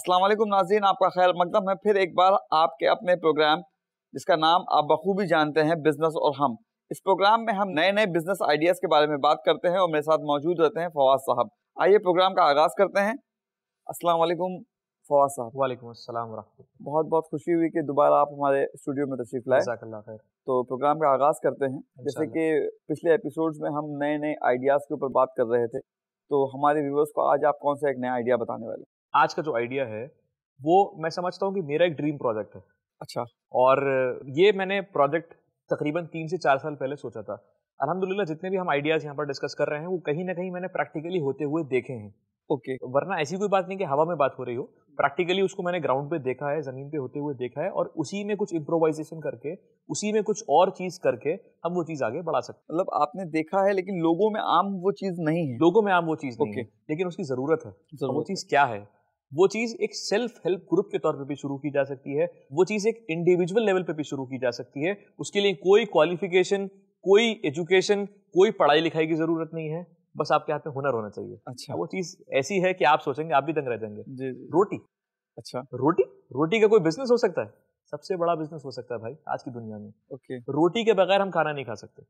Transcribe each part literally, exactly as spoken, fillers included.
अस्सलाम वालेकुम नाज़रीन, आपका खैर मकदम है फिर एक बार आपके अपने प्रोग्राम जिसका नाम आप बखूबी जानते हैं, बिजनेस और हम। इस प्रोग्राम में हम नए नए बिजनेस आइडियाज़ के बारे में बात करते हैं और मेरे साथ मौजूद रहते हैं फवाद साहब। आइए प्रोग्राम का आगाज़ करते हैं। अस्सलाम वालेकुम फवाद साहब। वालेकुम अस्सलाम व रहमतुल्लाह। बहुत बहुत खुशी हुई कि दोबारा आप हमारे स्टूडियो में तशरीफ लाए। जज़ाकल्लाह खैर। तो प्रोग्राम का आगाज़ करते हैं। जैसे कि पिछले एपिसोड्स में हम नए नए आइडियाज़ के ऊपर बात कर रहे थे, तो हमारे व्यूअर्स को आज आप कौन सा एक नया आइडिया बताने वाले? आज का जो आइडिया है वो मैं समझता हूँ कि मेरा एक ड्रीम प्रोजेक्ट है। अच्छा। और ये मैंने प्रोजेक्ट तकरीबन तीन से चार साल पहले सोचा था। अल्हम्दुलिल्लाह जितने भी हम आइडियाज़ यहाँ पर डिस्कस कर रहे हैं वो कहीं ना कहीं मैंने प्रैक्टिकली होते हुए देखे हैं। ओके। वरना ऐसी कोई बात नहीं कि हवा में बात हो रही हो, प्रैक्टिकली उसको मैंने ग्राउंड पे देखा है, ज़मीन पे होते हुए देखा है और उसी में कुछ इम्प्रोवाइजेशन करके, उसी में कुछ और चीज़ करके हम वो चीज़ आगे बढ़ा सकते हैं। मतलब आपने देखा है लेकिन लोगों में आम वो चीज़ नहीं है। लोगों में आम वो चीज़ नहीं okay. है, लेकिन उसकी ज़रूरत है। जरूरत वो चीज़ क्या है? वो चीज़ एक सेल्फ हेल्प ग्रुप के तौर पे भी शुरू की जा सकती है, वो चीज़ एक इंडिविजुअल लेवल पे भी शुरू की जा सकती है। उसके लिए कोई क्वालिफिकेशन, कोई एजुकेशन, कोई पढ़ाई लिखाई की ज़रूरत नहीं है, बस आपके हाथ में हुनर होना चाहिए। अच्छा। वो चीज़ ऐसी है कि आप सोचेंगे आप भी दंग रह जाएंगे। जी, जी। रोटी। अच्छा। रोटी रोटी का कोई बिजनेस हो सकता है, सबसे बड़ा बिजनेस हो सकता है भाई आज की दुनिया में। ओके। रोटी के बगैर हम खाना नहीं खा सकते।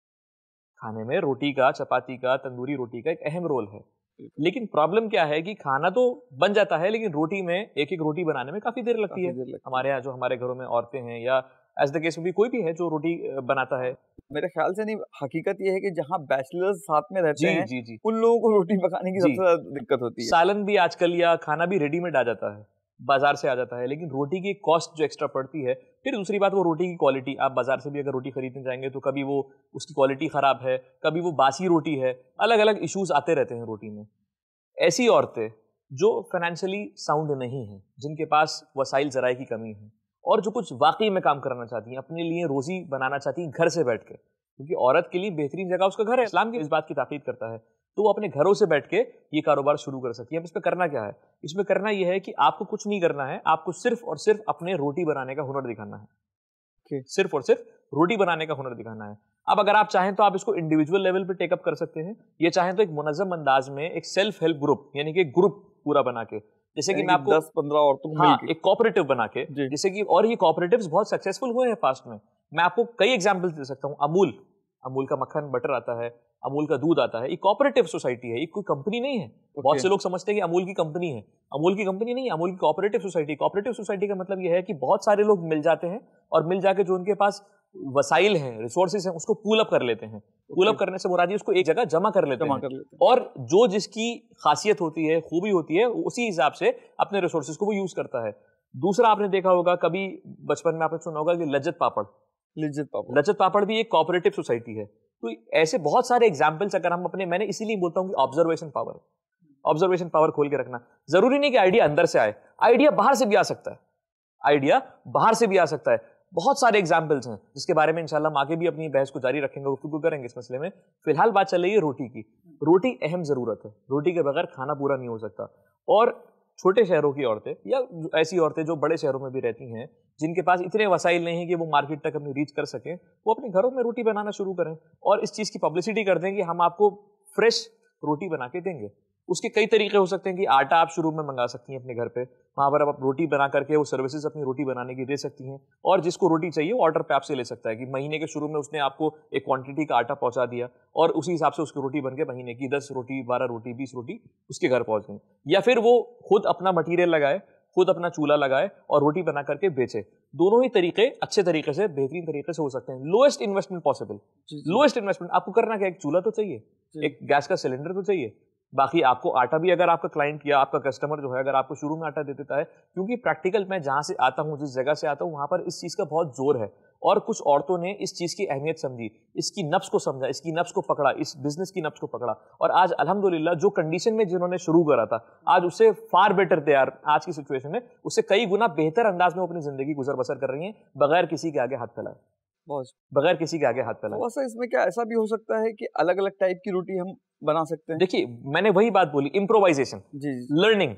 खाने में रोटी का, चपाती का, तंदूरी रोटी का एक अहम रोल है। लेकिन प्रॉब्लम क्या है कि खाना तो बन जाता है लेकिन रोटी में एक एक रोटी बनाने में काफी देर लगती है। हमारे यहाँ जो हमारे घरों में औरतें हैं या एज द केस में भी कोई भी है जो रोटी बनाता है। मेरे ख्याल से नहीं, हकीकत ये है कि जहाँ बैचलर्स साथ में रहते जी, हैं जी, जी। उन लोगों को रोटी पकाने की सबसे ज्यादा दिक्कत होती है। सालन भी आजकल या खाना भी रेडीमेड आ जाता है, बाजार से आ जाता है, लेकिन रोटी की कॉस्ट जो एक्स्ट्रा पड़ती है। फिर दूसरी बात वो रोटी की क्वालिटी, आप बाजार से भी अगर रोटी खरीदने जाएंगे तो कभी वो उसकी क्वालिटी खराब है, कभी वो बासी रोटी है, अलग अलग इश्यूज आते रहते हैं रोटी में। ऐसी औरतें जो फाइनेंशियली साउंड नहीं है, जिनके पास वसाइल ज़राए की कमी है और जो कुछ वाकई में काम करना चाहती हैं, अपने लिए रोजी बनाना चाहती हैं घर से बैठ के, क्योंकि औरत के लिए बेहतरीन जगह उसका घर है। इस्लाम की इस बात की ताकीद करता है, तो वो अपने घरों से बैठ के ये कारोबार शुरू कर सकती है। अब इसमें करना क्या है? इसमें करना यह है कि आपको कुछ नहीं करना है, आपको सिर्फ और सिर्फ अपने रोटी बनाने का हुनर दिखाना है। okay. सिर्फ और सिर्फ रोटी बनाने का हुनर दिखाना है। अब अगर आप चाहें तो आप इसको इंडिविजुअल लेवल पे टेकअप कर सकते हैं, ये चाहें तो एक मुनज़्ज़म अंदाज में एक सेल्फ हेल्प ग्रुप यानी कि ग्रुप पूरा बना के, जैसे कि मैं आपको दस पंद्रह औरतों को हाँ, एक कोऑपरेटिव बना के, जैसे कि और ये कोऑपरेटिव्स बहुत सक्सेसफुल हुए हैं पास्ट में। मैं आपको कई एग्जांपल्स दे सकता हूँ। अमूल अमूल का मक्खन बटर आता है, अमूल का दूध आता है, ये कोऑपरेटिव सोसाइटी है, ये कोई कंपनी नहीं है। okay. बहुत से लोग समझते हैं कि अमूल की कंपनी है, अमूल की कंपनी नहीं है, अमूल की कोऑपरेटिव सोसाइटी। कोऑपरेटिव सोसाइटी का मतलब ये है कि बहुत सारे लोग मिल जाते हैं और मिल जाके जो उनके पास वसाइल हैं, रिसोर्सेज हैं, उसको पूल अप कर लेते हैं। पूल अप करने से मुराद ये उसको एक जगह जमा कर लेते हैं, कर लेते हैं। और जो जिसकी खासियत होती है, खूबी होती है, उसी हिसाब से अपने रिसोर्सेज को वो यूज करता है। दूसरा आपने देखा होगा, कभी बचपन में आपने सुना होगा कि लज्जत पापड़ लिज्जत पापड़ लज्जत पापड़ भी एक कोऑपरेटिव सोसाइटी है। तो ऐसे बहुत सारे एग्जाम्पल्स अगर हम अपने, मैंने इसीलिए बोलता हूँ कि ऑब्जर्वेशन पावर ऑब्जर्वेशन पावर खोल के रखना। जरूरी नहीं कि आइडिया अंदर से आए, आइडिया बाहर से भी आ सकता है, आइडिया बाहर से भी आ सकता है। बहुत सारे एग्जाम्पल्स हैं जिसके बारे में इंशाल्लाह हम आगे भी अपनी बहस को जारी रखेंगे, गुफ्तगू करेंगे इस मसले में। फिलहाल बात चल रही है रोटी की। रोटी अहम जरूरत है, रोटी के बगैर खाना पूरा नहीं हो सकता। और छोटे शहरों की औरतें या ऐसी औरतें जो बड़े शहरों में भी रहती हैं, जिनके पास इतने वसाइल नहीं है कि वो मार्केट तक अपनी रीच कर सकें, वो अपने घरों में रोटी बनाना शुरू करें और इस चीज़ की पब्लिसिटी कर दें कि हम आपको फ्रेश रोटी बना के देंगे। उसके कई तरीके हो सकते हैं कि आटा आप शुरू में मंगा सकती हैं अपने घर पे, वहाँ पर आप रोटी बना करके वो सर्विसेज अपनी रोटी बनाने की दे सकती हैं। और जिसको रोटी चाहिए वो ऑर्डर पे आपसे ले सकता है कि महीने के शुरू में उसने आपको एक क्वांटिटी का आटा पहुँचा दिया और उसी हिसाब से उसकी रोटी बन के महीने की दस रोटी, बारह रोटी, बीस रोटी उसके घर पहुँच गई। या फिर वो खुद अपना मटीरियल लगाए, खुद अपना चूल्हा लगाए और रोटी बना करके बेचे। दोनों ही तरीके अच्छे तरीके से, बेहतरीन तरीके से हो सकते हैं। Lowest investment possible, lowest investment. आपको करना क्या, एक चूल्हा तो चाहिए, एक गैस का सिलेंडर तो चाहिए, बाकी आपको आटा भी, अगर आपका क्लाइंट या आपका कस्टमर जो है अगर आपको शुरू में आटा दे देता है, क्योंकि प्रैक्टिकल मैं जहां से आता हूं, जिस जगह से आता हूं, वहां पर इस चीज का बहुत जोर है और कुछ औरतों ने इस चीज की अहमियत समझी, इसकी नफ्स को समझा, इसकी नफ्स को पकड़ा, इस बिजनेस की नफ्स को पकड़ा और आज अल्हम्दुलिल्लाह जो कंडीशन में जिन्होंने शुरू करा था, आज उससे फार बेटर तैयार, आज की सिचुएशन में उससे कई गुना बेहतर अंदाज में अपनी जिंदगी गुजर बसर कर रही हैं, बगैर किसी के आगे हाथ फैलाए, बगैर किसी के आगे हाथ फैलाए। तो इसमें क्या ऐसा भी हो सकता है कि अलग अलग टाइप की रोटी हम बना सकते हैं? देखिए, मैंने वही बात बोली, improvisation, learning,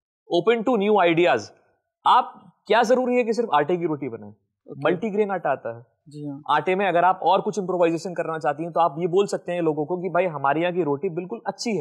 open to new ideas. आप क्या जरूरी है कि सिर्फ आटे की रोटी बनाएं? मल्टीग्रेन आटा आता है। जी हाँ। आटे में अगर आप और कुछ इम्प्रोवाइजेशन करना चाहती हैं तो आप ये बोल सकते हैं लोगों को कि भाई हमारे यहाँ की रोटी बिल्कुल अच्छी है,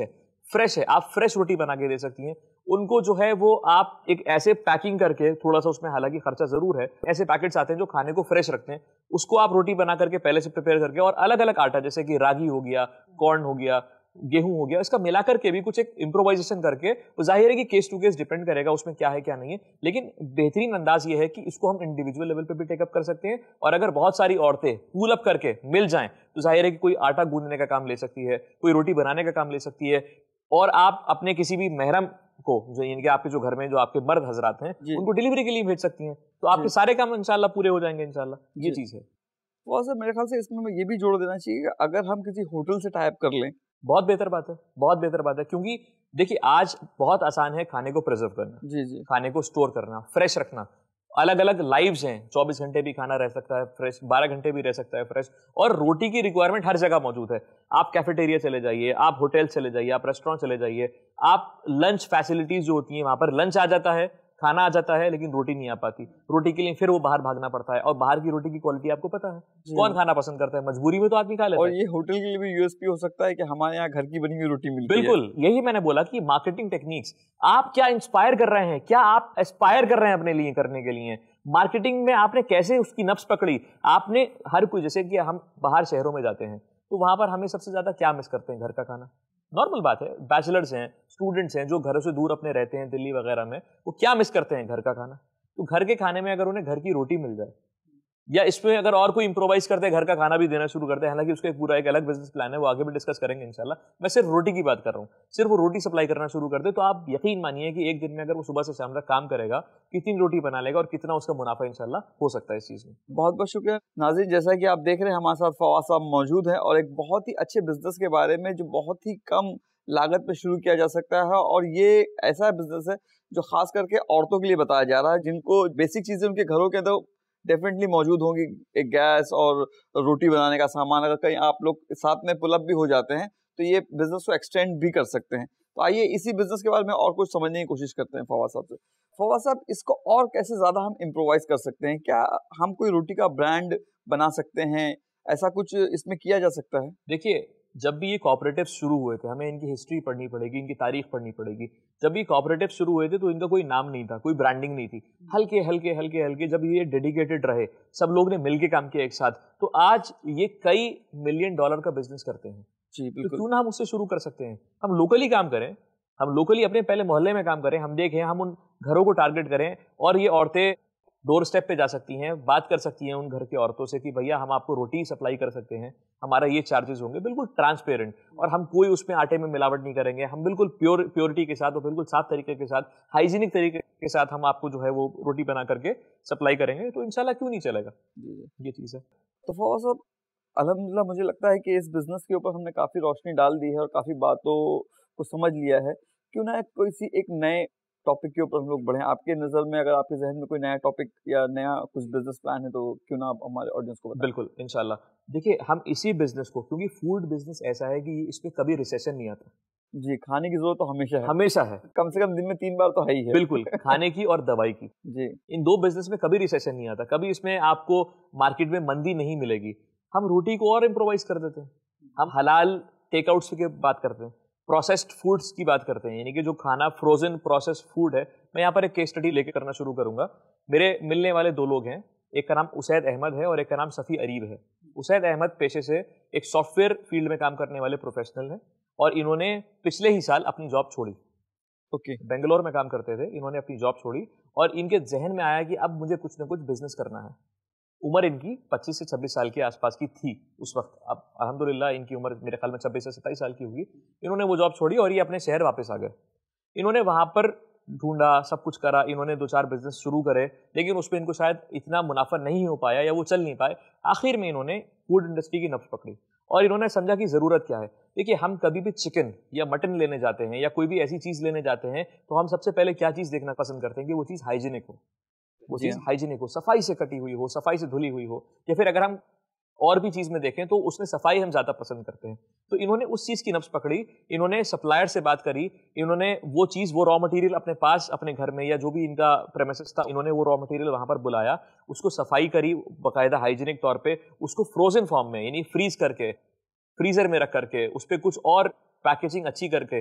फ्रेश है, आप फ्रेश रोटी बना के दे सकती हैं उनको। जो है वो आप एक ऐसे पैकिंग करके, थोड़ा सा उसमें हालांकि खर्चा जरूर है, ऐसे पैकेट्स आते हैं जो खाने को फ्रेश रखते हैं, उसको आप रोटी बना करके पहले से प्रिपेयर करके, और अलग अलग आटा जैसे कि रागी हो गया, कॉर्न हो गया, गेहूं हो गया, इसका मिला करके भी कुछ एक इम्प्रोवाइजेशन करके, तो जाहिर है कि केस टू केस डिपेंड करेगा उसमें क्या है क्या नहीं है, लेकिन बेहतरीन अंदाज ये है कि इसको हम इंडिविजुअल लेवल पे भी टेकअप कर सकते हैं। और अगर बहुत सारी औरतें पूल अप करके मिल जाएं तो जाहिर है कि कोई आटा गूंदने का काम ले सकती है, कोई रोटी बनाने का काम ले सकती है, और आप अपने किसी भी महरम को, जो इनके आपके जो घर में जो आपके मर्द हजरात हैं, उनको डिलीवरी के लिए भेज सकती हैं, तो आपके सारे काम इंशाल्लाह पूरे हो जाएंगे इंशाल्लाह। ये चीज है। तो सर मेरे ख्याल से इसमें ये भी जोड़ देना चाहिए कि अगर हम किसी होटल से टाइप कर लें, बहुत बेहतर बात है, बहुत बेहतर बात है, क्योंकि देखिए आज बहुत आसान है खाने को प्रिजर्व करना, जी जी, खाने को स्टोर करना, फ्रेश रखना। अलग अलग लाइव्स हैं, चौबीस घंटे भी खाना रह सकता है फ्रेश, बारह घंटे भी रह सकता है फ्रेश, और रोटी की रिक्वायरमेंट हर जगह मौजूद है। आप कैफेटेरिया चले जाइए, आप होटल चले जाइए, आप रेस्टोरेंट चले जाइए, आप लंच फैसिलिटीज जो होती हैं वहां पर लंच आ जाता है, खाना आ जाता है, लेकिन रोटी नहीं आ पाती। रोटी के लिए फिर वो बाहर भागना पड़ता है, और बाहर की रोटी की क्वालिटी आपको पता है, कौन खाना पसंद करता है, मजबूरी में तो आदमी खा लेता और है। ये होटल के लिए भी यूएसपी हो सकता है कि हमारे यहाँ घर की बनी हुई रोटी मिलती है। बिल्कुल, यही मैंने बोला कि मार्केटिंग टेक्निक्स, आप क्या इंस्पायर कर रहे हैं, क्या आप एस्पायर कर रहे हैं अपने लिए करने के लिए, मार्केटिंग में आपने कैसे उसकी नब्ज पकड़ी। आपने हर कोई, जैसे कि हम बाहर शहरों में जाते हैं तो वहां पर हमें सबसे ज्यादा क्या मिस करते हैं, घर का खाना। नॉर्मल बात है, बैचलर्स हैं, स्टूडेंट्स हैं जो घरों से दूर अपने रहते हैं दिल्ली वगैरह में, वो क्या मिस करते हैं, घर का खाना। तो घर के खाने में अगर उन्हें घर की रोटी मिल जाए, या इसमें अगर और कोई इंप्रोवाइज करते हैं, घर का खाना भी देना शुरू करते हैं, हालांकि उसका एक पूरा एक अलग बिजनेस प्लान है, वो आगे भी डिस्कस करेंगे इंशाल्लाह। मैं सिर्फ रोटी की बात कर रहा हूँ, सिर्फ वो रोटी सप्लाई करना शुरू कर दे, तो आप यकीन मानिए कि एक दिन में अगर वो सुबह से शाम तक काम करेगा, कितनी रोटी बना लेगा और कितना उसका मुनाफा इंशाल्लाह हो सकता है इस चीज में। बहुत बहुत शुक्रिया नाज़रीन, जैसा कि आप देख रहे हैं हमारे साथ फवाद साहब मौजूद हैं, और एक बहुत ही अच्छे बिजनेस के बारे में जो बहुत ही कम लागत पे शुरू किया जा सकता है, और ये ऐसा बिजनेस है जो खास करके औरतों के लिए बताया जा रहा है, जिनको बेसिक चीजें उनके घरों के अंदर डेफिनेटली मौजूद होंगी, एक गैस और रोटी बनाने का सामान। अगर कहीं आप लोग साथ में पुल अप भी हो जाते हैं तो ये बिजनेस को एक्सटेंड भी कर सकते हैं। तो आइए इसी बिजनेस के बारे में और कुछ समझने की कोशिश करते हैं फवाद साहब से। फवाद साहब, इसको और कैसे ज्यादा हम इम्प्रोवाइज कर सकते हैं? क्या हम कोई रोटी का ब्रांड बना सकते हैं? ऐसा कुछ इसमें किया जा सकता है? देखिए, जब भी ये कोऑपरेटिव शुरू हुए थे, हमें इनकी हिस्ट्री पढ़नी पड़ेगी, इनकी तारीख पढ़नी पड़ेगी। जब ये कोऑपरेटिव शुरू हुए थे तो इनका कोई नाम नहीं था, कोई ब्रांडिंग नहीं थी। हल्के हल्के हल्के हल्के जब ये डेडिकेटेड रहे, सब लोग ने मिलके काम किया एक साथ, तो आज ये कई मिलियन डॉलर का बिजनेस करते हैं। जी तो बिल्कुल। क्यों ना हम उससे शुरू कर सकते हैं? हम लोकली काम करें, हम लोकली अपने पहले मोहल्ले में काम करें, हम देखें, हम उन घरों को टारगेट करें, और ये औरतें डोर स्टेप पे जा सकती हैं, बात कर सकती हैं उन घर के औरतों से कि भैया हम आपको रोटी सप्लाई कर सकते हैं, हमारा ये चार्जेस होंगे, बिल्कुल ट्रांसपेरेंट, और हम कोई उसमें आटे में मिलावट नहीं करेंगे, हम बिल्कुल प्योर प्योरिटी के साथ और बिल्कुल साफ तरीके के साथ, हाइजीनिक तरीके के साथ हम आपको जो है वो रोटी बना करके सप्लाई करेंगे, तो इंशाल्लाह क्यों नहीं चलेगा। ये चीज़ है। तो फवाद साहब, अल्हम्दुलिल्लाह मुझे लगता है कि इस बिजनेस के ऊपर हमने काफ़ी रोशनी डाल दी है और काफ़ी बातों को समझ लिया है। क्यों ना कोई सी एक नए टॉपिक के ऊपर हम लोग बढ़ें। आपके नज़र में अगर आपके जहन में कोई नया टॉपिक या नया कुछ बिजनेस प्लान है तो क्यों ना आप हमारे ऑडियंस को बताएं। बिल्कुल, इंशाल्लाह। देखिए, हम इसी बिजनेस को, क्योंकि फूड बिजनेस ऐसा है कि इस पे कभी रिसेशन नहीं आता। जी, खाने की जरूरत तो हमेशा है, हमेशा है, कम से कम दिन में तीन बार तो है ही है। बिल्कुल, खाने की और दवाई की। जी, इन दो बिजनेस में कभी रिसेशन नहीं आता, कभी इसमें आपको मार्केट में मंदी नहीं मिलेगी। हम रोटी को और इम्प्रोवाइज कर देते हैं, हम हलाल टेकआउट्स की बात करते हैं, प्रोसेस्ड फूड्स की बात करते हैं, यानी कि जो खाना फ्रोजन प्रोसेस्ड फूड है। मैं यहाँ पर एक केस स्टडी लेके करना शुरू करूंगा। मेरे मिलने वाले दो लोग हैं, एक का नाम उसैद अहमद है और एक का नाम सफ़ी अरीब है। उसैद अहमद पेशे से एक सॉफ्टवेयर फील्ड में काम करने वाले प्रोफेशनल हैं, और इन्होंने पिछले ही साल अपनी जॉब छोड़ी। ओके, बेंगलोर में काम करते थे, इन्होंने अपनी जॉब छोड़ी, और इनके जहन में आया कि अब मुझे कुछ ना कुछ बिजनेस करना है। उम्र इनकी पच्चीस से छब्बीस साल के आसपास की थी उस वक्त। अब अल्हम्दुलिल्लाह इनकी उम्र मेरे ख्याल में छब्बीस से सत्ताईस साल की होगी। इन्होंने वो जॉब छोड़ी और ये अपने शहर वापस आ गए। इन्होंने वहाँ पर ढूंढा, सब कुछ करा, इन्होंने दो चार बिजनेस शुरू करे, लेकिन उस पर इनको शायद इतना मुनाफा नहीं हो पाया या वो चल नहीं पाए। आखिर में इन्होंने फूड इंडस्ट्री की नब्ज पकड़ी और इन्होंने समझा कि ज़रूरत क्या है। देखिए, हम कभी भी चिकन या मटन लेने जाते हैं या कोई भी ऐसी चीज़ लेने जाते हैं तो हम सबसे पहले क्या चीज़ देखना पसंद करते हैं कि वो चीज़ हाइजीनिक हो, वो चीज़ हाइजीनिक हो, सफाई से कटी हुई हो, सफाई से धुली हुई हो, या फिर अगर हम और भी चीज़ में देखें तो उसमें सफाई हम ज़्यादा पसंद करते हैं। तो इन्होंने उस चीज़ की नब्ज पकड़ी, इन्होंने सप्लायर से बात करी, इन्होंने वो चीज़, वो रॉ मटेरियल अपने पास अपने घर में या जो भी इनका प्रेमिसेस था, इन्होंने वो रॉ मटेरियल वहाँ पर बुलाया, उसको सफाई करी बाकायदा हाइजीनिक तौर पे, उसको फ्रोजन फॉर्म में यानी फ्रीज करके, फ्रीजर में रख करके, उस पर कुछ और पैकेजिंग अच्छी करके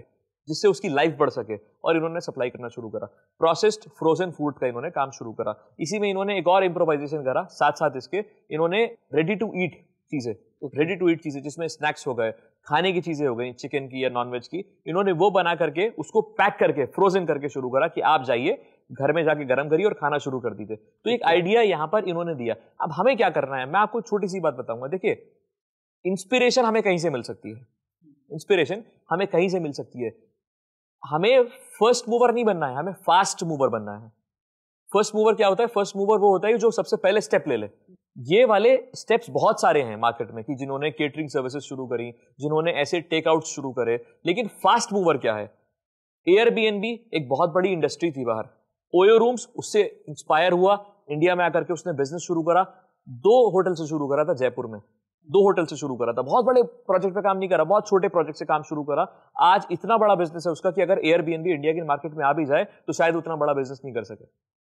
जिससे उसकी लाइफ बढ़ सके, और इन्होंने सप्लाई करना शुरू करा। प्रोसेस्ड फ्रोजन फूड का इन्होंने काम शुरू करा। इसी में इन्होंने एक और इम्प्रोवाइजेशन करा, साथ साथ इसके इन्होंने रेडी टू ईट चीजें, रेडी टू ईट चीजें जिसमें स्नैक्स हो गए, खाने की चीजें हो गई, चिकन की या नॉनवेज की, इन्होंने वो बना करके उसको पैक करके फ्रोजन करके शुरू करा कि आप जाइए घर में जाके गर्म करिए और खाना शुरू कर दीजिए। तो एक आइडिया यहां पर इन्होंने दिया। अब हमें क्या करना है, मैं आपको छोटी सी बात बताऊंगा। देखिए, इंस्पिरेशन हमें कहीं से मिल सकती है, इंस्पिरेशन हमें कहीं से मिल सकती है। हमें फर्स्ट मूवर नहीं बनना है, हमें फास्ट मूवर बनना है। फर्स्ट मूवर क्या होता है? फर्स्ट मूवर वो होता है जो सबसे पहले स्टेप ले ले। ये वाले स्टेप्स बहुत सारे हैं मार्केट में, कि जिन्होंने केटरिंग सर्विसेज शुरू करी, जिन्होंने ऐसे टेक आउट शुरू करे। लेकिन फास्ट मूवर क्या है? एयरबीएनबी एक बहुत बड़ी इंडस्ट्री थी बाहर, ओयो रूम्स उससे इंस्पायर हुआ, इंडिया में आकर के उसने बिजनेस शुरू करा। दो होटल से शुरू करा था जयपुर में, दो होटल से शुरू करा था, बहुत बड़े प्रोजेक्ट पे काम नहीं करा, बहुत छोटे प्रोजेक्ट से काम शुरू करा। आज इतना बड़ा बिजनेस है उसका कि अगर एयरबीएनबी इंडिया की मार्केट में आ भी जाए तो शायद उतना बड़ा बिजनेस नहीं कर सके।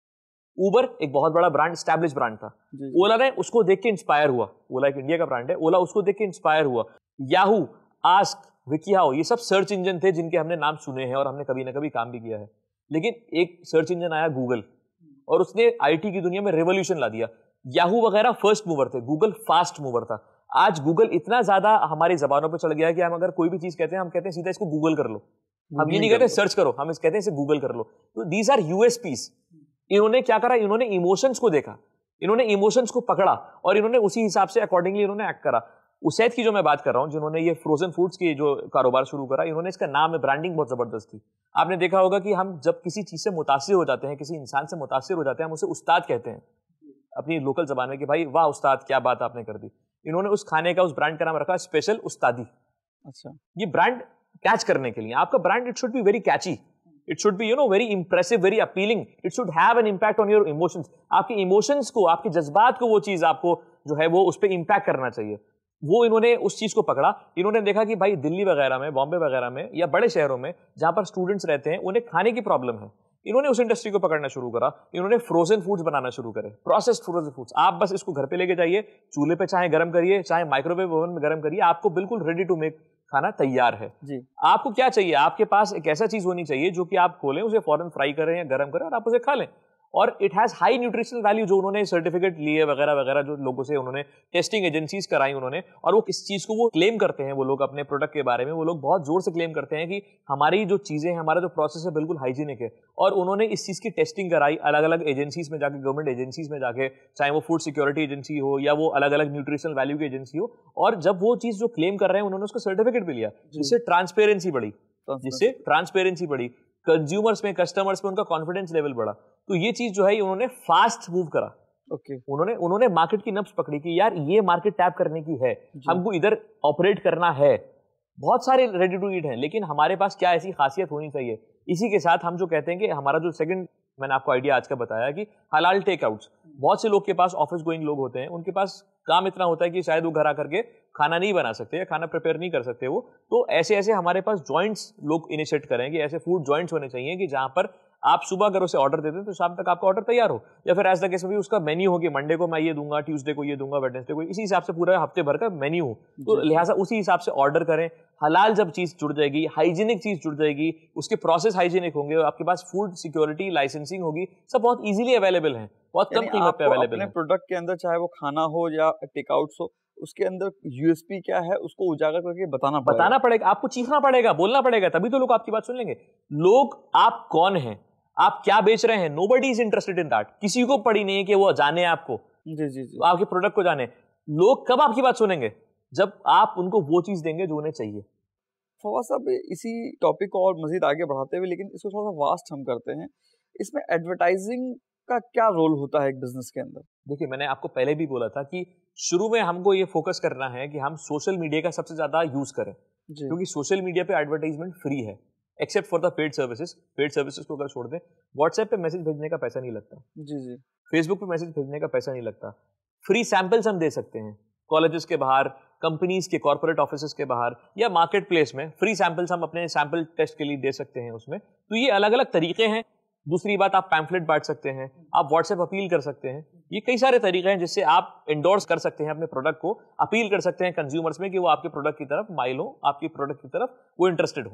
उबर एक बहुत बड़ा ब्रांड, एस्टैब्लिश ब्रांड था, ओला ने उसको देख के इंस्पायर हुआ। ओला एक इंडिया का ब्रांड है, ओला उसको देख के इंस्पायर हुआ। याहू, आस्क, विकिहाउ, ये सब सर्च इंजन थे जिनके हमने नाम सुने हैं और हमने कभी ना कभी काम भी किया है। लेकिन एक सर्च इंजन आया गूगल, और उसने आईटी की दुनिया में रेवोल्यूशन ला दिया। याहू वगैरह फर्स्ट मूवर थे, गूगल फास्ट मूवर था। आज गूगल इतना ज्यादा हमारी जबानों पे चढ़ गया है कि हम अगर कोई भी चीज कहते हैं, हम कहते हैं सीधा इसको गूगल कर लो। हम ये नहीं कहते सर्च करो, हम इस कहते हैं इसे गूगल कर लो। तो दीज आर यूएसपीस। इन्होंने क्या करा? इन्होंने इमोशंस को देखा, इन्होंने इमोशंस को पकड़ा और इन्होंने उसी हिसाब से अकॉर्डिंगली इन्होंने एक्ट करा। उसैद की जो मैं बात कर रहा हूं, जिन्होंने ये फ्रोजन फूड्स की जो कारोबार शुरू करा, इन्होंने इसका नाम है, ब्रांडिंग बहुत जबरदस्त थी। आपने देखा होगा कि हम जब किसी चीज से मुतासिर हो जाते हैं, किसी इंसान से मुतासिर हो जाते हैं, हम उसे उस्ताद कहते हैं अपनी लोकल जबान में, कि भाई वाह उस्ताद, क्या बात आपने कर दी। इन्होंने उस खाने का, उस ब्रांड का नाम रखा स्पेशल उस्तादी। अच्छा, ये ब्रांड कैच करने के लिए आपका brand, it should be very catchy, it should be you know very impressive, very appealing, it should have an impact on your emotions. आपके इमोशंस को, आपके जज्बात को वो चीज आपको जो है वो उस पर इंपैक्ट करना चाहिए। वो इन्होंने उस चीज को पकड़ा। इन्होंने देखा कि भाई दिल्ली वगैरह में, बॉम्बे वगैरह में या बड़े शहरों में जहां पर स्टूडेंट्स रहते हैं, उन्हें खाने की प्रॉब्लम है। इन्होंने उस इंडस्ट्री को पकड़ना शुरू करा। इन्होंने फ्रोजन फूड्स बनाना शुरू करे, प्रोसेस्ड फ्रोजन फूड्स। आप बस इसको घर पे लेके जाइए, चूल्हे पे चाहे गर्म करिए, चाहे माइक्रोवेव ओवन में गर्म करिए, आपको बिल्कुल रेडी टू मेक खाना तैयार है जी। आपको क्या चाहिए? आपके पास एक ऐसा चीज होनी चाहिए जो कि आप खोलें, उसे फौरन फ्राई करें या गर्म करें और आप उसे खा लें। और it has high nutritional value, जो उन्होंने सर्टिफिकेट लिए वगैरह वगैरह, जो लोगों से उन्होंने टेस्टिंग एजेंसीज कराई उन्होंने, और वो इस चीज को वो क्लेम करते हैं, वो लोग अपने प्रोडक्ट के बारे में वो लोग बहुत जोर से क्लेम करते हैं कि हमारी जो चीजें हैं, हमारा जो प्रोसेस है बिल्कुल हाइजीनिक है। और उन्होंने इस चीज की टेस्टिंग कराई अलग अलग एजेंसीज में जाके, गवर्नमेंट एजेंसीज में जाके, चाहे वो फूड सिक्योरिटी एजेंसी हो या वो अलग अलग न्यूट्रिशनल वैल्यू की एजेंसी हो। और जब वो चीज जो क्लेम कर रहे हैं, उन्होंने उसका सर्टिफिकेट भी लिया, जिससे ट्रांसपेरेंसी बढ़ी, जिससे ट्रांसपेरेंसी बढ़ी कंज्यूमर्स में, कस्टमर्स में उनका कॉन्फिडेंस लेवल बढ़ा। तो ये चीज जो है उन्होंने फास्ट मूव करा। Okay okay. उन्होंने उन्होंने मार्केट की नब्ज पकड़ी कि यार ये मार्केट टैप करने की है, हमको इधर ऑपरेट करना है। बहुत सारे रेडी टू ईट हैं, लेकिन हमारे पास क्या ऐसी खासियत होनी चाहिए। इसी के साथ हम जो कहते हैं कि हमारा जो सेकंड मैंने आपको आइडिया आज का बताया कि हलाल टेकआउट्स। बहुत से लोग के पास, ऑफिस गोइंग लोग होते हैं, उनके पास काम इतना होता है कि शायद वो घर आकर के खाना नहीं बना सकते या खाना प्रिपेयर नहीं कर सकते वो। तो ऐसे ऐसे हमारे पास जॉइंट्स लोग इनिशिएट करें कि ऐसे फूड जॉइंट्स होने चाहिए कि जहां पर आप सुबह अगर उसे ऑर्डर देते हैं तो शाम तक आपका ऑर्डर तैयार हो, या फिर ऐसा केस में भी उसका मेन्यू हो कि मंडे को मैं ये दूंगा, ट्यूसडे को ये दूंगा, वेडनेसडे को, इसी हिसाब से पूरा हफ्ते भर का मेन्यू हो। तो लिहाजा उसी हिसाब से ऑर्डर करें। हलाल जब चीज जुड़ जाएगी, हाइजीनिक चीज जुड़ जाएगी, उसके प्रोसेस हाइजीनिक होंगे, आपके पास फूड सिक्योरिटी लाइसेंसिंग होगी, सब बहुत इजीली अवेलेबल है, बहुत कम कीमत पे अवेलेबल है। प्रोडक्ट के अंदर चाहे वो खाना हो या टेकआउट्स हो, उसके अंदर यूएसपी क्या है उसको उजागर करके बताना पड़ेगा। बताना पड़ेगा, आपको चीखना पड़ेगा, बोलना पड़ेगा, तभी तो लोग आपकी बात सुन लेंगे। लोग आप कौन हैं, आप क्या बेच रहे हैं, nobody is interested in that. किसी को पड़ी नहीं है कि वो जाने आपको, जी जी जी आपके प्रोडक्ट को जाने। लोग कब आपकी बात सुनेंगे? जब आप उनको वो चीज देंगे जो उन्हें चाहिए। फवाद साहब, इसी टॉपिक को और मजीद आगे बढ़ाते हुए, लेकिन इसको थोड़ा सा वास्ट हम करते हैं, इसमें एडवर्टाइजिंग का क्या रोल होता है एक बिजनेस के अंदर? देखिए, मैंने आपको पहले भी बोला था कि शुरू में हमको ये फोकस करना है कि हम सोशल मीडिया का सबसे ज्यादा यूज करें, क्योंकि सोशल मीडिया पे एडवर्टाइजमेंट फ्री है, except for the paid services. Paid services को अगर छोड़ दें, व्हाट्सएप पे मैसेज भेजने का पैसा नहीं लगता, जी जी फेसबुक पे मैसेज भेजने का पैसा नहीं लगता। फ्री सैंपल्स हम दे सकते हैं कॉलेजेस के बाहर, कंपनीज के कॉर्पोरेट ऑफिसेस के बाहर, या मार्केट प्लेस में फ्री सैंपल्स हम अपने सैंपल टेस्ट के लिए दे सकते हैं उसमें। तो ये अलग अलग तरीके हैं। दूसरी बात, आप पैम्फलेट बांट सकते हैं, आप व्हाट्सएप अपील कर सकते हैं। ये कई सारे तरीके हैं जिससे आप इंडोर्स कर सकते हैं अपने प्रोडक्ट को, अपील कर सकते हैं कंज्यूमर्स में कि वो आपके प्रोडक्ट की तरफ माइल हो, आपके प्रोडक्ट की तरफ वो इंटरेस्टेड हो।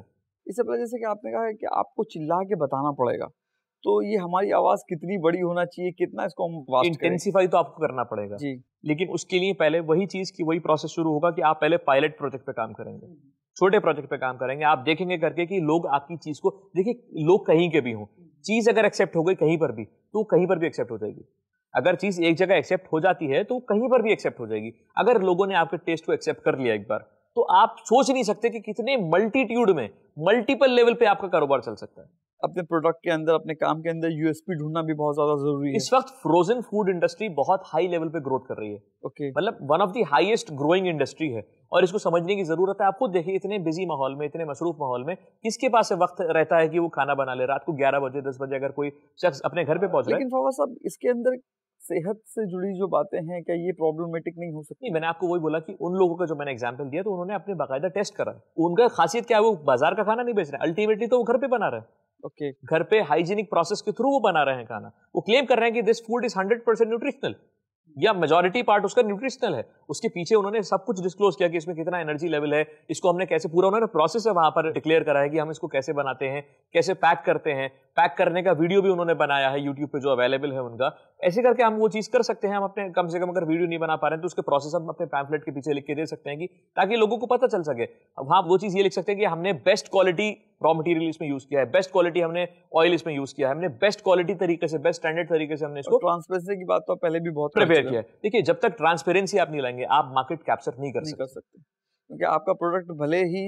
इससे पहले जैसे कि आपने कहा है कि आपको चिल्ला के बताना पड़ेगा, तो ये हमारी आवाज कितनी बड़ी होना चाहिए, कितना इसको हम वास्ट करें? इंटेंसिफाई तो आपको करना पड़ेगा जी। लेकिन उसके लिए पहले वही चीज की वही प्रोसेस शुरू होगा कि आप पहले पायलट प्रोजेक्ट पे काम करेंगे, छोटे प्रोजेक्ट पे काम करेंगे। आप देखेंगे करके कि लोग आपकी चीज को, देखिए लोग कहीं के भी हों, चीज अगर एक्सेप्ट हो गई कहीं पर भी तो कहीं पर भी एक्सेप्ट हो जाएगी। अगर चीज एक जगह एक्सेप्ट हो जाती है तो कहीं पर भी एक्सेप्ट हो जाएगी। अगर लोगों ने आपके टेस्ट को एक्सेप्ट कर लिया एक बार, तो आप सोच नहीं सकते कि कितने मल्टीट्यूड में, मल्टीपल लेवल पे आपका कारोबार चल सकता है। अपने प्रोडक्ट के अंदर, अपने काम के अंदर यूएसपी ढूंढना भी बहुत ज्यादा जरूरी है। इस वक्त फ्रोजन फूड इंडस्ट्री बहुत हाई लेवल पे ग्रोथ कर रही है। ओके। मतलब one of the highest growing industry है और इसको समझने की जरूरत है। आप खुद देखिए, इतने बिजी माहौल में, इतने मसरूफ माहौल में किसके पास वक्त रहता है कि वो खाना बना ले? रात को ग्यारह बजे दस बजे अगर कोई शख्स अपने घर पे पहुंच रहा है। लेकिन फवाद साहब, इसके अंदर सेहत से जुड़ी जो बातें हैं, क्या ये प्रॉब्लमेटिक नहीं हो सकती? नहीं, मैंने आपको वही बोला कि उन लोगों का जो मैंने एग्जांपल दिया तो उन्होंने अपने बाकायदा टेस्ट करा है। उनका खासियत क्या है? वो बाजार का खाना नहीं बेच रहे हैं, अल्टीमेटली तो वो घर पे बना रहे हैं। ओके। घर पे हाइजीनिक प्रोसेस के थ्रू वो बना रहे हैं खाना। वो क्लेम कर रहे हैं कि this food is hundred percent nutritional, या मेजॉरिटी पार्ट उसका न्यूट्रिशनल है। उसके पीछे उन्होंने सब कुछ डिस्क्लोज किया कि इसमें कितना एनर्जी लेवल है, इसको हमने कैसे, पूरा उन्होंने प्रोसेस है वहां पर डिक्लेयर करा है कि हम इसको कैसे बनाते हैं, कैसे पैक करते हैं। पैक करने का वीडियो भी उन्होंने बनाया है यूट्यूब पे जो अवेलेबल है उनका। ऐसे करके हम वो चीज कर सकते हैं। हम अपने, कम से कम अगर वीडियो नहीं बना पा रहे हैं तो उसके प्रोसेस हम अपने पैम्फलेट के पीछे लिख के दे सकते हैं कि ताकि लोगों को पता चल सके। अब हाँ, वो चीज ये लिख सकते हैं कि हमने बेस्ट क्वालिटी रॉ मटेरियल इसमें यूज किया है, बेस्ट क्वालिटी हमने ऑयल इसमें यूज किया है, हमने बेस्ट क्वालिटी तरीके से, बेस्ट स्टैंडर्ड तरीके से हमने इसको, ट्रांसपेरेंसी की बात तो पहले भी बहुत प्रिपेयर किया है। देखिए, जब तक ट्रांसपेरेंसी आप नहीं लाएंगे, आप मार्केट कैप्चर नहीं कर नहीं सकते। कर सकते, क्योंकि आपका प्रोडक्ट भले ही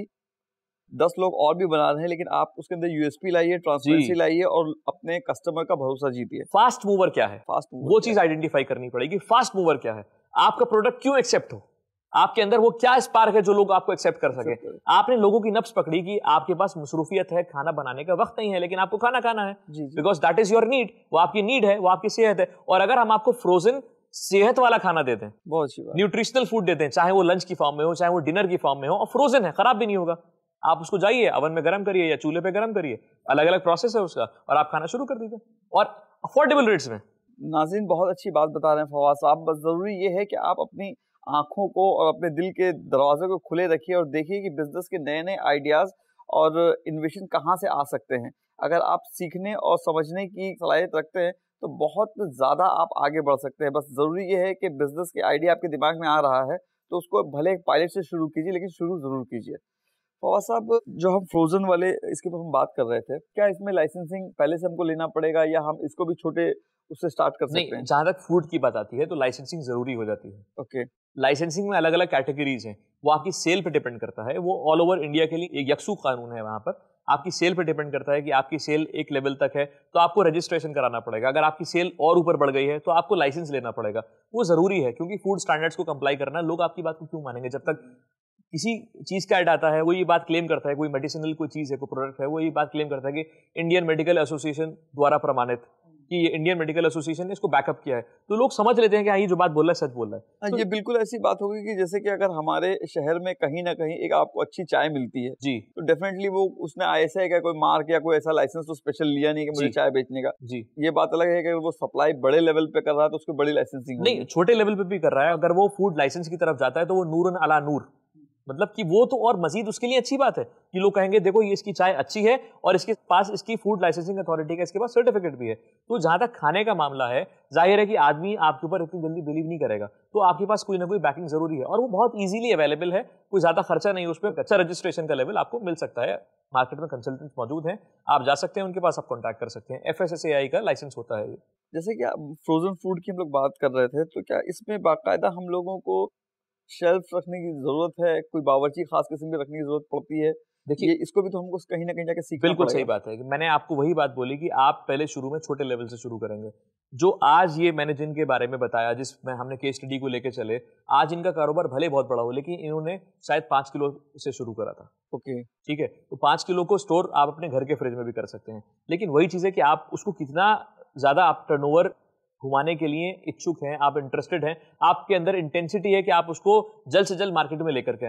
दस लोग और भी बना रहे हैं, लेकिन आप उसके अंदर यूएसपी लाइए, ट्रांसपेरेंसी लाइए और अपने कस्टमर का भरोसा जीतिए। फास्ट मूवर क्या है? फास्ट मूवर वो चीज आइडेंटिफाई करनी पड़ेगी। फास्ट मूवर क्या है? आपका प्रोडक्ट क्यों एक्सेप्ट हो? आपके अंदर वो क्या स्पार्क है जो लोग आपको एक्सेप्ट कर सके? आपने लोगों की नब्ज पकड़ी कि आपके पास मसरूफियत है, खाना बनाने का वक्त नहीं है, लेकिन आपको खाना खाना है, because that is your need. वो आपकी नीड है, वो आपकी सेहत है। और अगर हम आपको फ्रोजन सेहत वाला खाना देते हैं, बहुत अच्छी बात, न्यूट्रिशनल फूड देते हैं, चाहे वो लंच की फॉर्म में हो, चाहे वो डिनर की फॉर्म में हो, और फ्रोजन है, खराब भी नहीं होगा। आप उसको जाइए, अवन में गर्म करिए या चूल्हे पे गर्म करिए, अलग अलग प्रोसेस है उसका, और आप खाना शुरू कर दीजिए, और अफोर्डेबल रेट्स में। नाज़रीन, बहुत अच्छी बात बता रहे हैं फवाद साहब। बस जरूरी ये है कि आप अपनी आंखों को और अपने दिल के दरवाजे को खुले रखिए और देखिए कि बिजनेस के नए नए आइडियाज और इन्वेशन कहाँ से आ सकते हैं। अगर आप सीखने और समझने की सलाहियत रखते हैं तो बहुत ज़्यादा आप आगे बढ़ सकते हैं। बस ज़रूरी ये है कि बिजनेस की आइडिया आपके दिमाग में आ रहा है तो उसको भले पायलट से शुरू कीजिए, लेकिन शुरू ज़रूर कीजिए। फवाद साहब, जो हम फ्रोजन वाले इसके ऊपर हम बात कर रहे थे, क्या इसमें लाइसेंसिंग पहले से हमको लेना पड़ेगा या हम इसको भी छोटे उससे स्टार्ट कर सकते हैं? जहां तक फूड की बात आती है तो लाइसेंसिंग जरूरी हो जाती है। ओके। लाइसेंसिंग में अलग अलग कैटेगरीज हैं, वो आपकी सेल पे डिपेंड करता है। वो ऑल ओवर इंडिया के लिए एक यकसू कानून है। वहां पर आपकी सेल पे डिपेंड करता है कि आपकी सेल एक लेवल तक है तो आपको रजिस्ट्रेशन कराना पड़ेगा। अगर आपकी सेल और ऊपर बढ़ गई है तो आपको लाइसेंस लेना पड़ेगा। वो जरूरी है, क्योंकि फूड स्टैंडर्ड्स को कंप्लाई करना, लोग आपकी बात को क्यों मानेंगे? जब तक किसी चीज का ऐड आता है, वो ये बात क्लेम करता है, कोई मेडिसिनल कोई चीज है, कोई प्रोडक्ट है, वो ये बात क्लेम करता है कि इंडियन मेडिकल एसोसिएशन द्वारा प्रमाणित, कि ये इंडियन मेडिकल एसोसिएशन ने इसको बैकअप किया है, तो लोग समझ लेते हैं कि हाँ, ये जो बात बोल रहा है सच बोल रहा है। तो ये बिल्कुल ऐसी बात होगी कि जैसे कि अगर हमारे शहर में कहीं ना कहीं एक आपको अच्छी चाय मिलती है जी, तो डेफिनेटली वो उसने ऐसा है कि कोई मार्क या कोई ऐसा लाइसेंस तो स्पेशल लिया नहीं कि मुझे चाय बेचने का। जी, ये बात अलग है कि वो सप्लाई बड़े लेवल पे कर रहा है तो उसको बड़ी लाइसेंसिंग नहीं, छोटे लेवल पे भी कर रहा है। अगर वो फूड लाइसेंस की तरफ जाता है तो वो नूरन अला नूर, मतलब कि वो तो और मजीद उसके लिए अच्छी बात है कि लोग कहेंगे देखो ये इसकी चाय अच्छी है और इसके पास इसकी फूड लाइसेंसिंग अथॉरिटी का इसके पास सर्टिफिकेट भी है। तो जहां तक खाने का मामला है, जाहिर है कि आदमी आपके ऊपर इतनी जल्दी बिलीव नहीं करेगा, तो आपके पास कोई ना कोई बैकिंग जरूरी है, और वो बहुत ईजिली अवेलेबल है। कोई ज्यादा खर्चा नहीं, उस पर अच्छा रजिस्ट्रेशन का लेवल आपको मिल सकता है। मार्केट में कंसल्टेंट्स मौजूद हैं, आप जा सकते हैं उनके पास, आप कॉन्टैक्ट कर सकते हैं। F S S A I का लाइसेंस होता है। जैसे कि फ्रोजन फूड की हम लोग बात कर रहे थे, तो क्या इसमें बाकायदा हम लोगों को शेल्फ रखने की जरूरत है, कोई बावर्ची खास किस्म की रखने की जरूरत पड़ती है? देखिए, इसको भी तो हमको कहीं ना कहीं जाके सीखना बिल्कुल सही बात है। मैंने आपको वही बात बोली कि आप पहले शुरू में छोटे लेवल से शुरू करेंगे। जो आज ये मैंने जिनके बारे में बताया, जिसमें हमने केस स्टडी को लेकर चले, आज इनका कारोबार भले बहुत बड़ा हो, लेकिन इन्होंने शायद पांच किलो से शुरू करा था। ओके, ठीक है, तो पांच किलो को स्टोर आप अपने घर के फ्रिज में भी कर सकते हैं, लेकिन वही चीज है कि आप उसको कितना ज्यादा आप टर्नओवर घुमाने के लिए इच्छुक हैं, आप इंटरेस्टेड हैं, आपके अंदर इंटेंसिटी है कि आप उसको जल्द से जल्द मार्केट में लेकर के आए।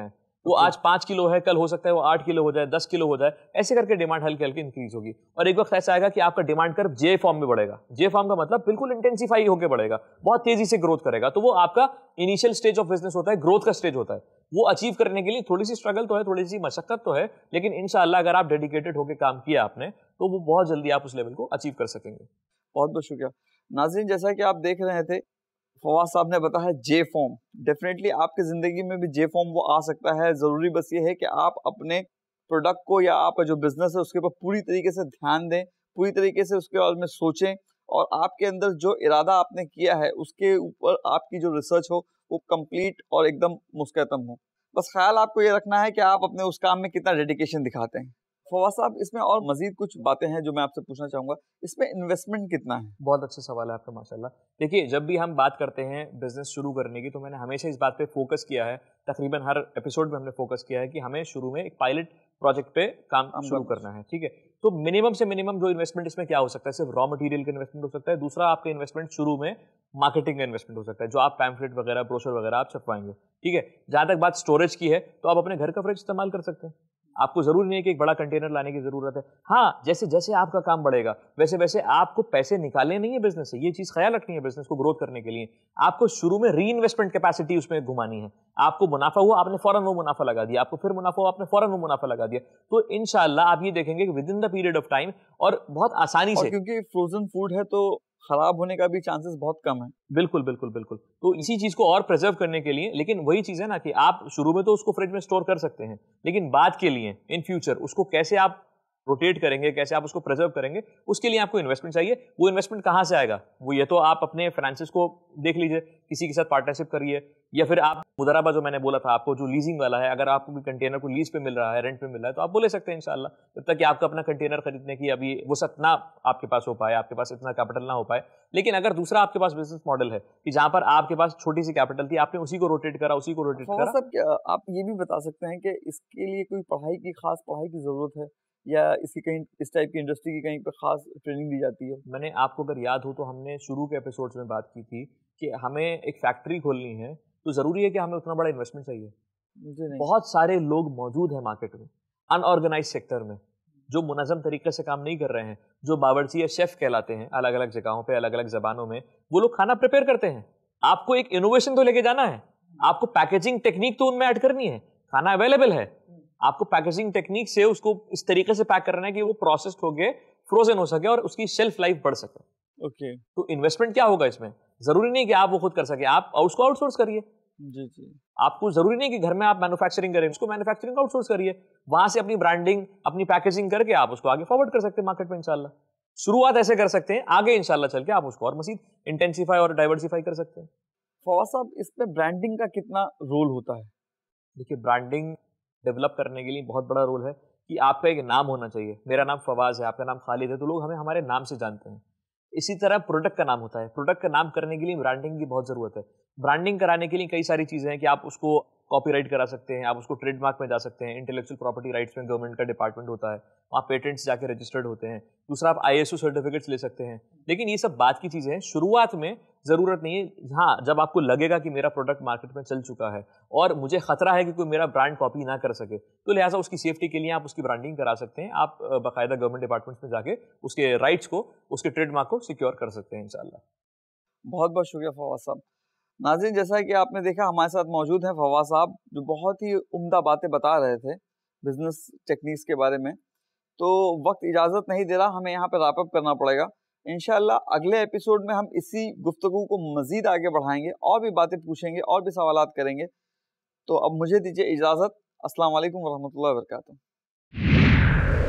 वो आज पांच किलो है, कल हो सकता है वो आठ किलो हो जाए, दस किलो हो जाए, ऐसे करके डिमांड हल्के हल्के इंक्रीज होगी। और एक वक्त ऐसा आएगा कि आपका डिमांड कर्व जे फॉर्म में बढ़ेगा। जे फॉर्म का मतलब बिल्कुल इंटेंसिफाई होकर बढ़ेगा, बहुत तेजी से ग्रोथ करेगा। तो वो आपका इनिशियल स्टेज ऑफ बिजनेस होता है, ग्रोथ का स्टेज होता है। वो अचीव करने के लिए थोड़ी सी स्ट्रगल तो है, थोड़ी सी मशक्कत तो है, लेकिन इंशाअल्लाह अगर आप डेडिकेटेड होकर काम किया आपने तो वो बहुत जल्दी आप उस लेवल को अचीव कर सकेंगे। बहुत बहुत शुक्रिया नाज़रीन। जैसा कि आप देख रहे थे, फवाद साहब ने बताया जे फॉर्म। डेफिनेटली आपकी ज़िंदगी में भी जे फॉर्म वो आ सकता है। ज़रूरी बस ये है कि आप अपने प्रोडक्ट को या आपका जो बिजनेस है उसके ऊपर पूरी तरीके से ध्यान दें, पूरी तरीके से उसके बारे में सोचें, और आपके अंदर जो इरादा आपने किया है उसके ऊपर आपकी जो रिसर्च हो वो कंप्लीट और एकदम मुस्तकम हो। बस ख्याल आपको ये रखना है कि आप अपने उस काम में कितना डेडिकेशन दिखाते हैं। फवाद साहब, इसमें और मजीद कुछ बातें हैं जो मैं आपसे पूछना चाहूँगा। इसमें इन्वेस्टमेंट कितना है? बहुत अच्छा सवाल है आपका, माशाल्लाह। देखिए, जब भी हम बात करते हैं बिजनेस शुरू करने की, तो मैंने हमेशा इस बात पे फोकस किया है, तकरीबन हर एपिसोड में हमने फोकस किया है कि हमें शुरू में एक पायलट प्रोजेक्ट पे काम शुरू करना है, ठीक है। तो मिनिमम से मिनिमम जो इन्वेस्टमेंट इसमें क्या हो सकता है, सिर्फ रॉ मटेरियल का इन्वेस्टमेंट हो सकता है। दूसरा, आपका इन्वेस्टमेंट शुरू में मार्केटिंग का इन्वेस्टमेंट हो सकता है, जो आप पैम्फलेट वगैरह, ब्रोशर वगैरह आप छपवाएंगे, ठीक है। जहां तक बात स्टोरेज की है, तो आप अपने घर का फ्रिज इस्तेमाल कर सकते हैं। आपको जरूरी नहीं है कि एक बड़ा कंटेनर लाने की जरूरत है। हाँ, जैसे जैसे आपका काम बढ़ेगा वैसे वैसे आपको पैसे निकालने नहीं है बिजनेस से, ये चीज ख्याल रखनी है बिजनेस को ग्रोथ करने के लिए। आपको शुरू में री इन्वेस्टमेंट कैपेसिटी उसमें घुमानी है। आपको मुनाफा हुआ, आपने फौरन वो मुनाफा लगा दिया, आपको फिर मुनाफा हुआ, आपने फौरन वो मुनाफा लगा दिया। तो इंशाल्लाह आप ये देखेंगे कि within the period of time और बहुत आसानी से, क्योंकि फ्रोजन फूड है तो खराब होने का भी चांसेस बहुत कम है। बिल्कुल बिल्कुल बिल्कुल। तो इसी चीज को और प्रिजर्व करने के लिए, लेकिन वही चीज है ना कि आप शुरू में तो उसको फ्रिज में स्टोर कर सकते हैं, लेकिन बाद के लिए इन फ्यूचर उसको कैसे आप रोटेट करेंगे, कैसे आप उसको प्रिजर्व करेंगे, उसके लिए आपको इन्वेस्टमेंट चाहिए। वो इन्वेस्टमेंट कहाँ से आएगा? वो ये तो आप अपने फाइनेंसेस को देख लीजिए, किसी के साथ पार्टनरशिप करिए, या फिर आप मुदराबा जो मैंने बोला था आपको, जो लीजिंग वाला है, अगर आपको भी कंटेनर को लीज पे मिल रहा है, रेंट पे मिल रहा है, तो आप बोले सकते हैं इंशाल्लाह, जब तक कि आपका अपना कंटेनर खरीदने की अभी वो सतना आपके पास हो पाए, आपके पास इतना कैपिटल ना हो पाए। लेकिन अगर दूसरा आपके पास बिजनेस मॉडल है कि जहां पर आपके पास छोटी सी कैपिटल थी, आपने उसी को रोटेट करा, उसी को रोटेट करा। सब क्या आप ये भी बता सकते हैं कि इसके लिए कोई पढ़ाई की खास पढ़ाई की जरूरत है, या इसकी कहीं इस टाइप की इंडस्ट्री की कहीं पर खास ट्रेनिंग दी जाती है? मैंने आपको अगर याद हो तो हमने शुरू के एपिसोड्स में बात की थी कि हमें एक फैक्ट्री खोलनी है, तो जरूरी है कि हमें उतना बड़ा इन्वेस्टमेंट चाहिए। मुझे नहीं। बहुत सारे लोग मौजूद हैं मार्केट में, अनऑर्गेनाइज सेक्टर में, जो मुनज़्ज़म तरीके से काम नहीं कर रहे हैं, जो बावर्ची या शेफ कहलाते हैं अलग अलग जगहों पे, अलग अलग जबानों में, वो लोग खाना प्रिपेयर करते हैं। आपको एक इनोवेशन तो लेके जाना है, आपको पैकेजिंग टेक्निक तो उनमें ऐड करनी है। खाना अवेलेबल है, आपको पैकेजिंग टेक्निक से उसको इस तरीके से पैक करना है कि वो प्रोसेस्ड हो गए, फ्रोजन हो सके और उसकी शेल्फ लाइफ बढ़ सके। Okay okay. तो इन्वेस्टमेंट क्या होगा इसमें? जरूरी नहीं कि आप वो खुद कर सके, आप उसको आउटसोर्स करिए। जी जी। आपको जरूरी नहीं कि घर में आप मैन्युफैक्चरिंग करें, उसको मैन्युफैक्चरिंग आउटसोर्स करिए, वहां से अपनी ब्रांडिंग, अपनी पैकेजिंग करके आप उसको आगे फॉरवर्ड कर सकते हैं मार्केट में इंशाल्लाह। शुरुआत ऐसे कर सकते हैं, आगे इंशाल्लाह चल के आप उसको और मजीद इंटेंसिफाई और डाइवर्सिफाई कर सकते हैं। फवाद साहब, इसमें ब्रांडिंग का कितना रोल होता है? देखिए, ब्रांडिंग डेवलप करने के लिए बहुत बड़ा रोल है कि आपका एक नाम होना चाहिए। मेरा नाम फवाज है, आपका नाम खालिद है, तो लोग हमें हमारे नाम से जानते हैं। इसी तरह प्रोडक्ट का नाम होता है, प्रोडक्ट का नाम करने के लिए ब्रांडिंग की बहुत जरूरत है। ब्रांडिंग कराने के लिए कई सारी चीजें हैं कि आप उसको कॉपीराइट करा सकते हैं, आप उसको ट्रेडमार्क में जा सकते हैं, इंटेलेक्चुअल प्रॉपर्टी राइट्स में गवर्नमेंट का डिपार्टमेंट होता है, वहाँ पेटेंट्स जाके रजिस्टर्ड होते हैं। दूसरा, आप आई एस ओ सर्टिफिकेट्स ले सकते हैं। लेकिन ये सब बात की चीजें हैं, शुरुआत में जरूरत नहीं है। हाँ, जब आपको लगेगा कि मेरा प्रोडक्ट मार्केट में चल चुका है और मुझे खतरा है कि कोई मेरा ब्रांड कॉपी ना कर सके, तो लिहाजा उसकी सेफ्टी के लिए आप उसकी ब्रांडिंग करा सकते हैं। आप बाकायदा गवर्नमेंट डिपार्टमेंट्स में जाके उसके राइट्स को, उसके ट्रेडमार्क को सिक्योर कर सकते हैं इंशाल्लाह। बहुत बहुत शुक्रिया फवाद साहब। नाज़रीन, जैसा कि आपने देखा, हमारे साथ मौजूद हैं फवाद साहब, जो बहुत ही उम्दा बातें बता रहे थे बिजनेस टेक्निक्स के बारे में। तो वक्त इजाज़त नहीं दे रहा, हमें यहाँ पर रैप अप करना पड़ेगा। इंशाल्लाह अगले एपिसोड में हम इसी गुफ्तगू को मज़ीद आगे बढ़ाएंगे और भी बातें पूछेंगे और भी सवालात करेंगे। तो अब मुझे दीजिए इजाज़त। अस्सलाम वालेकुम व रहमतुल्लाहि व बरकातुहू।